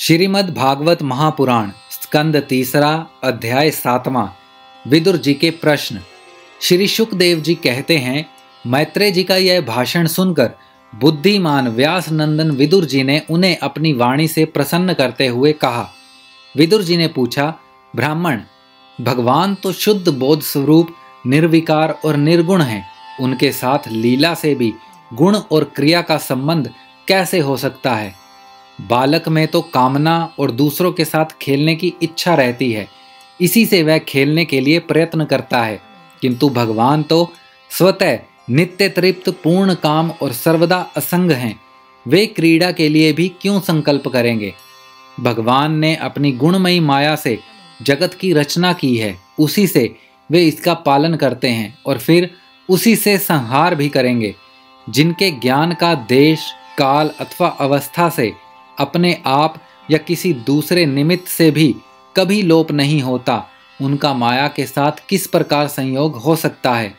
श्रीमद् भागवत महापुराण स्कंद तीसरा अध्याय 7वां। विदुर जी के प्रश्न। श्री शुकदेव जी कहते हैं, मैत्रेय जी का यह भाषण सुनकर बुद्धिमान व्यास नंदन विदुर जी ने उन्हें अपनी वाणी से प्रसन्न करते हुए कहा। विदुर जी ने पूछा, ब्राह्मण, भगवान तो शुद्ध बोध स्वरूप निर्विकार और निर्गुण हैं, उनके साथ लीला से भी गुण और क्रिया का संबंध कैसे हो सकता है? बालक में तो कामना और दूसरों के साथ खेलने की इच्छा रहती है, इसी से वह खेलने के लिए प्रयत्न करता है, किंतु भगवान तो स्वतः नित्य तृप्त पूर्ण काम और सर्वदा असंग हैं। वे क्रीड़ा के लिए भी क्यों संकल्प करेंगे? भगवान ने अपनी गुणमयी माया से जगत की रचना की है, उसी से वे इसका पालन करते हैं और फिर उसी से संहार भी करेंगे। जिनके ज्ञान का देश काल अथवा अवस्था से अपने आप या किसी दूसरे निमित्त से भी कभी लोप नहीं होता, उनका माया के साथ किस प्रकार संयोग हो सकता है?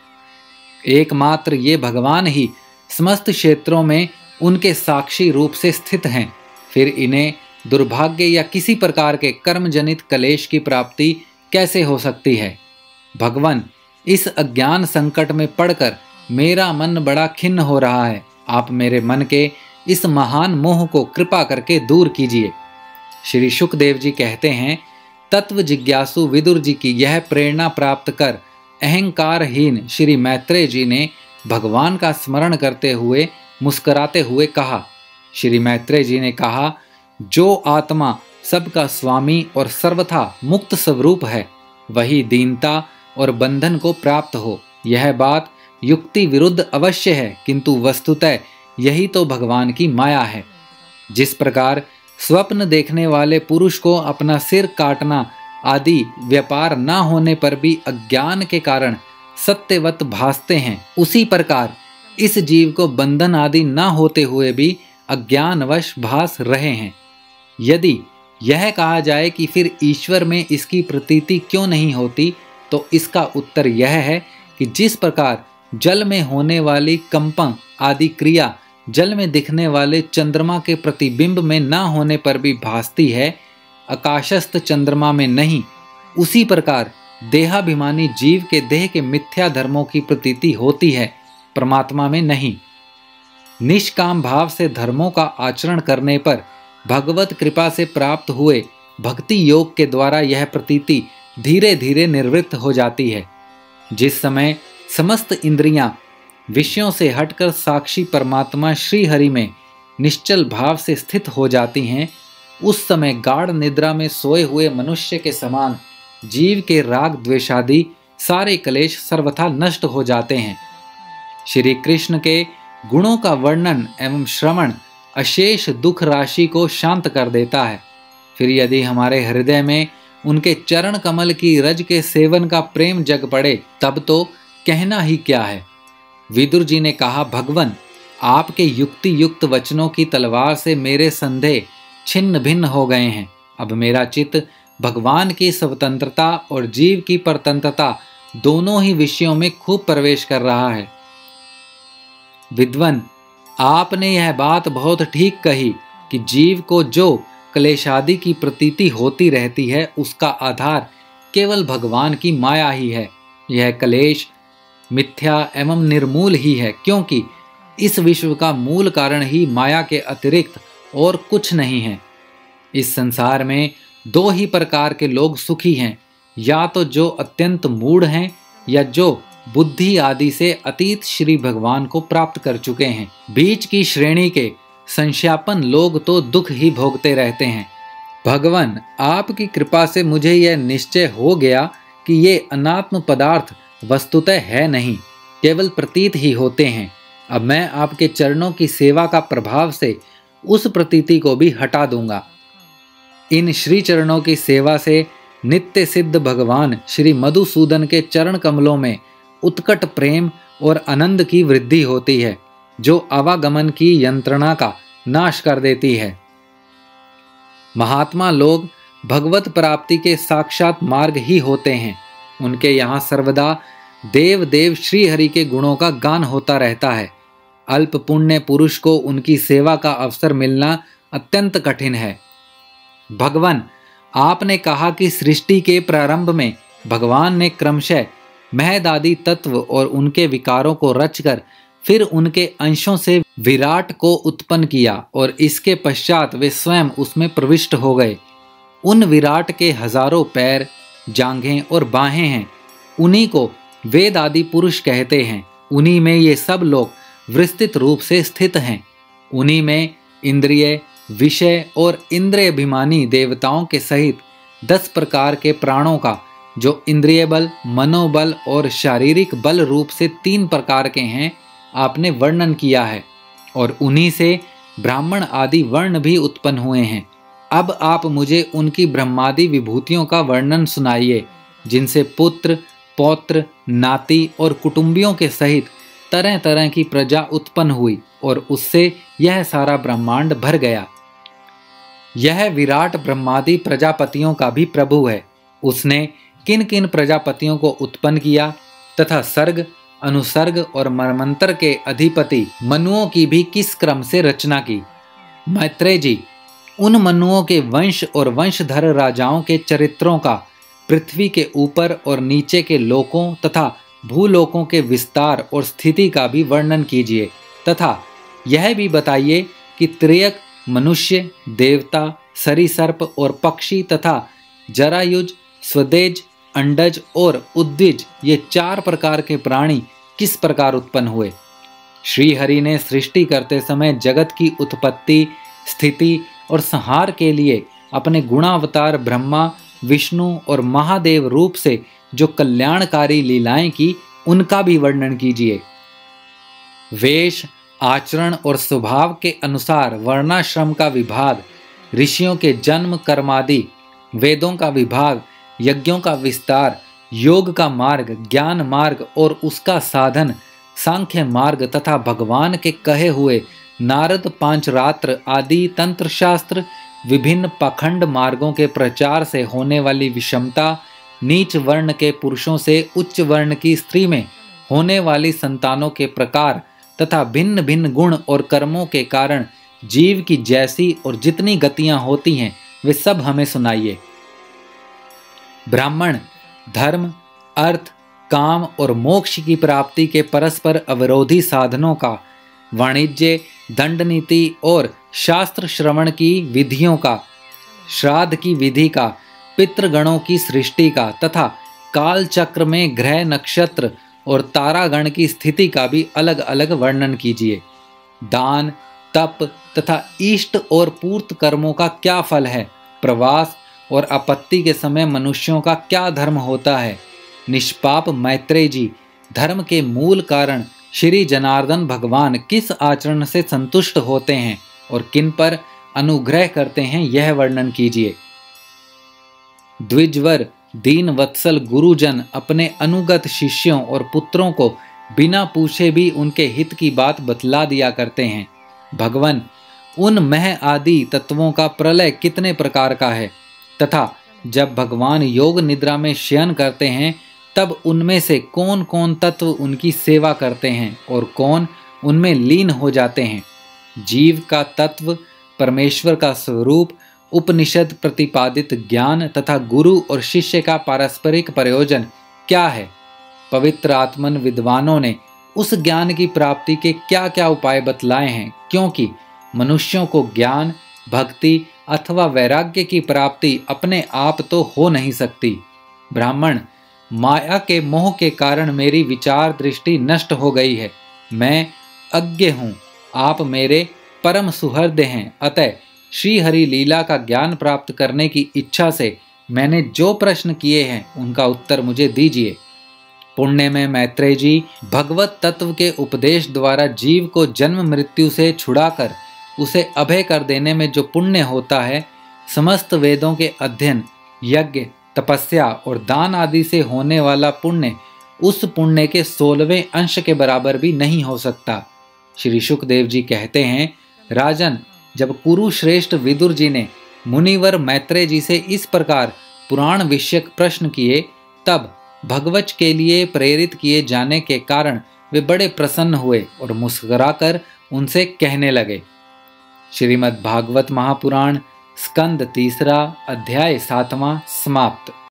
एकमात्र ये भगवान ही समस्त क्षेत्रों में उनके साक्षी रूप से स्थित हैं। फिर इन्हें दुर्भाग्य या किसी प्रकार के कर्मजनित कलेश की प्राप्ति कैसे हो सकती है? भगवान, इस अज्ञान संकट में पड़कर मेरा मन बड़ा खिन्न हो रहा है। आप मेरे मन के इस महान मोह को कृपा करके दूर कीजिए। श्री शुकदेव जी कहते हैं, तत्व जिज्ञासु विदुर जी की यह प्रेरणा प्राप्त कर अहंकारहीन श्री मैत्रेय जी ने भगवान का स्मरण करते हुए मुस्कुराते हुए कहा। श्री मैत्रेय जी ने कहा, जो आत्मा सबका स्वामी और सर्वथा मुक्त स्वरूप है, वही दीनता और बंधन को प्राप्त हो। यह बात युक्ति विरुद्ध अवश्य है, किंतु वस्तुतः यही तो भगवान की माया है। जिस प्रकार स्वप्न देखने वाले पुरुष को अपना सिर काटना आदि व्यापार न होने पर भी अज्ञान के कारण सत्यवत भासते हैं, उसी प्रकार इस जीव को बंधन आदि न होते हुए भी अज्ञानवश भास रहे हैं। यदि यह कहा जाए कि फिर ईश्वर में इसकी प्रतीति क्यों नहीं होती, तो इसका उत्तर यह है कि जिस प्रकार जल में होने वाली कंपन आदि क्रिया जल में दिखने वाले चंद्रमा के प्रतिबिंब में न होने पर भी भासती है, आकाशस्थ चंद्रमा में नहीं, उसी प्रकार देहाभिमानी जीव के देह के मिथ्या धर्मों की प्रतीति होती है, परमात्मा में नहीं। निष्काम भाव से धर्मों का आचरण करने पर भगवत कृपा से प्राप्त हुए भक्ति योग के द्वारा यह प्रतीति धीरे धीरे निवृत्त हो जाती है। जिस समय समस्त इंद्रियां विषयों से हटकर साक्षी परमात्मा श्री हरि में निश्चल भाव से स्थित हो जाती हैं, उस समय गाढ़ निद्रा में सोए हुए मनुष्य के समान जीव के राग द्वेषादि सारे क्लेश सर्वथा नष्ट हो जाते हैं। श्री कृष्ण के गुणों का वर्णन एवं श्रवण अशेष दुख राशि को शांत कर देता है। फिर यदि हमारे हृदय में उनके चरण कमल की रज के सेवन का प्रेम जग पड़े, तब तो कहना ही क्या है। विदुर जी ने कहा, भगवन, आपके युक्ति युक्त वचनों की तलवार से मेरे संदेह छिन्न भिन्न हो गए हैं। अब मेरा चित्त भगवान की स्वतंत्रता और जीव की परतंत्रता दोनों ही विषयों में खूब प्रवेश कर रहा है। विद्वन, आपने यह बात बहुत ठीक कही कि जीव को जो क्लेशादि की प्रतीति होती रहती है, उसका आधार केवल भगवान की माया ही है। यह क्लेश मिथ्या एवं निर्मूल ही है, क्योंकि इस विश्व का मूल कारण ही माया के अतिरिक्त और कुछ नहीं है। इस संसार में दो ही प्रकार के लोग सुखी हैं, या तो जो अत्यंत मूढ़ हैं, या जो बुद्धि आदि से अतीत श्री भगवान को प्राप्त कर चुके हैं। बीच की श्रेणी के संशापन लोग तो दुख ही भोगते रहते हैं। भगवान, आपकी कृपा से मुझे यह निश्चय हो गया कि ये अनात्म पदार्थ वस्तुतः है नहीं, केवल प्रतीत ही होते हैं। अब मैं आपके चरणों की सेवा का प्रभाव से उस प्रतीति को भी हटा दूंगा। इन श्री चरणों की सेवा से नित्य सिद्ध भगवान श्री मधुसूदन के चरण कमलों में उत्कट प्रेम और आनंद की वृद्धि होती है, जो आवागमन की यंत्रणा का नाश कर देती है। महात्मा लोग भगवत प्राप्ति के साक्षात मार्ग ही होते हैं। उनके यहाँ सर्वदा देव देव श्री हरि के गुणों का गान होता रहता है। अल्प पुण्य पुरुष को उनकी सेवा का अवसर मिलना अत्यंत कठिन है। भगवान, आपने कहा कि सृष्टि के प्रारंभ में भगवान ने क्रमशः महदादि तत्व और उनके विकारों को रचकर फिर उनके अंशों से विराट को उत्पन्न किया और इसके पश्चात वे स्वयं उसमें प्रविष्ट हो गए। उन विराट के हजारों पैर, जांघें और बाहें हैं। उन्हीं को वेद आदि पुरुष कहते हैं। उन्हीं में ये सब लोग विस्तृत रूप से स्थित हैं। उन्हीं में इंद्रिय, विषय और इंद्रियाभिमानी देवताओं के सहित 10 प्रकार के प्राणों का, जो इंद्रिय बल, मनोबल और शारीरिक बल रूप से 3 प्रकार के हैं, आपने वर्णन किया है। और उन्हीं से ब्राह्मण आदि वर्ण भी उत्पन्न हुए हैं। अब आप मुझे उनकी ब्रह्मादि विभूतियों का वर्णन सुनाइए, जिनसे पुत्र, पौत्र, नाती और कुटुंबियों के सहित तरह तरह की प्रजा उत्पन्न हुई और उससे यह सारा ब्रह्मांड भर गया। यह विराट ब्रह्मादि प्रजापतियों का भी प्रभु है। उसने किन किन प्रजापतियों को उत्पन्न किया तथा सर्ग, अनुसर्ग और मन्वंतर के अधिपति मनुओं की भी किस क्रम से रचना की। मैत्रेय जी, उन मनुओं के वंश और वंशधर राजाओं के चरित्रों का, पृथ्वी के ऊपर और नीचे के लोकों तथा भूलोकों के विस्तार और स्थिति का भी वर्णन कीजिए तथा यह भी बताइए कि त्रियक, मनुष्य, देवता, सरीसर्प और पक्षी तथा जरायुज, स्वदेज, अंडज और उद्विज, ये 4 प्रकार के प्राणी किस प्रकार उत्पन्न हुए। श्री हरि ने सृष्टि करते समय जगत की उत्पत्ति, स्थिति और संहार के लिए अपने गुणावतार ब्रह्मा, विष्णु और महादेव रूप से जो कल्याणकारी लीलाएं की, उनका भी वर्णन कीजिए। वेश, आचरण और स्वभाव के अनुसार वर्णाश्रम का विभाग, ऋषियों के जन्म कर्मादि, वेदों का विभाग, यज्ञों का विस्तार, योग का मार्ग, ज्ञान मार्ग और उसका साधन, सांख्य मार्ग तथा भगवान के कहे हुए नारद पांचरात्र आदि तंत्र शास्त्र, विभिन्न पाखंड मार्गों के प्रचार से होने वाली विषमता, नीच वर्ण के पुरुषों से उच्च वर्ण की स्त्री में होने वाली संतानों के प्रकार तथा भिन्न भिन्न गुण और कर्मों के कारण जीव की जैसी और जितनी गतियां होती हैं, वे सब हमें सुनाइए। ब्राह्मण, धर्म, अर्थ, काम और मोक्ष की प्राप्ति के परस्पर अवरोधी साधनों का, वाणिज्य, दंड नीति और शास्त्र श्रवण की विधियों का, श्राद्ध की विधि का, पितृगणों की सृष्टि का तथा काल चक्र में ग्रह, नक्षत्र और तारागण की स्थिति का भी अलग अलग वर्णन कीजिए। दान, तप तथा इष्ट और पूर्त कर्मों का क्या फल है। प्रवास और आपत्ति के समय मनुष्यों का क्या धर्म होता है। निष्पाप मैत्रेय जी, धर्म के मूल कारण श्री जनार्दन भगवान किस आचरण से संतुष्ट होते हैं और किन पर अनुग्रह करते हैं, यह वर्णन कीजिए। द्विजवर, दीन वत्सल गुरुजन अपने अनुगत शिष्यों और पुत्रों को बिना पूछे भी उनके हित की बात बतला दिया करते हैं। भगवान, उन मह आदि तत्वों का प्रलय कितने प्रकार का है तथा जब भगवान योग निद्रा में शयन करते हैं तब उनमें से कौन कौन तत्व उनकी सेवा करते हैं और कौन उनमें लीन हो जाते हैं। जीव का तत्व, परमेश्वर का स्वरूप, उपनिषद प्रतिपादित ज्ञान तथा गुरु और शिष्य का पारस्परिक प्रयोजन क्या है। पवित्र आत्मन विद्वानों ने उस ज्ञान की प्राप्ति के क्या क्या उपाय बतलाए हैं, क्योंकि मनुष्यों को ज्ञान, भक्ति अथवा वैराग्य की प्राप्ति अपने आप तो हो नहीं सकती। ब्राह्मण, माया के मोह के कारण मेरी विचार दृष्टि नष्ट हो गई है। मैं अज्ञ हूँ, आप मेरे परम सुहृद हैं। अतः श्री हरि लीला का ज्ञान प्राप्त करने की इच्छा से मैंने जो प्रश्न किए हैं उनका उत्तर मुझे दीजिए। पुण्य में मैत्रेय जी, भगवत तत्व के उपदेश द्वारा जीव को जन्म मृत्यु से छुड़ाकर उसे अभय कर देने में जो पुण्य होता है, समस्त वेदों के अध्ययन, यज्ञ, तपस्या और दान आदि से होने वाला पुण्य उस पुण्य के 16वें अंश के बराबर भी नहीं हो सकता। श्री शुकदेव जी कहते हैं, राजन, जब कुरुश्रेष्ठ विदुर जी ने मुनिवर मैत्रेय जी से इस प्रकार पुराण विषयक प्रश्न किए, तब भगवच के लिए प्रेरित किए जाने के कारण वे बड़े प्रसन्न हुए और मुस्कुराकर उनसे कहने लगे। श्रीमद् भागवत महापुराण स्कंद तीसरा अध्याय 7वां समाप्त।